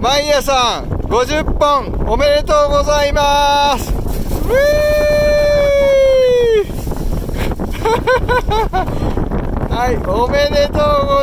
マイヤさん、50本おめでとうございます。はい、おめでとうございます。